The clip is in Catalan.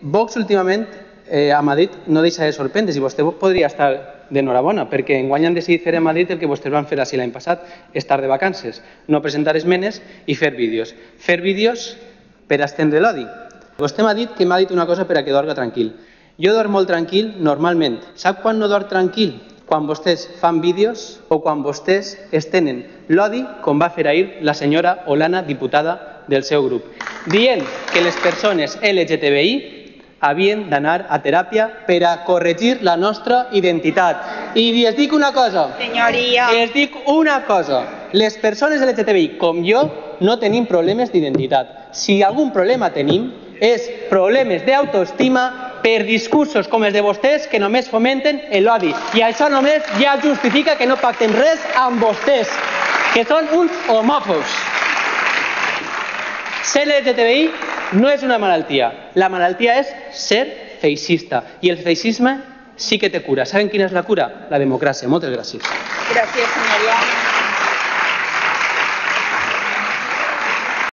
Vox últimament a Madrid no deixa de sorprendre's i vostè podria estar d'enhorabona perquè enguany han decidit fer a Madrid el que vostès van fer així l'any passat, estar de vacances, no presentar esmenes i fer vídeos. Fer vídeos per estendre l'odi. Vostè m'ha dit que m'ha dit una cosa per a que dorga tranquil. Jo dorm molt tranquil normalment. Sap quan no dorm tranquil? Quan vostès fan vídeos o quan vostès estenen l'odi, com va fer ahir la senyora Olana, diputada del seu grup, dient que les persones LGTBI havien d'anar a teràpia per a corregir la nostra identitat. I els dic una cosa, les persones LGTBI com jo no tenim problemes d'identitat. Si algun problema tenim és problemes d'autoestima per discursos com els de vostès que només fomenten l'odi. I això només ja justifica que no pactem res amb vostès, que són uns homòfobs. Ser LGTBI no és una malaltia. La malaltia és ser feixista. I el feixisme sí que té cura. Saben quina és la cura? La democràcia. Moltes gràcies. Gràcies, senyoria.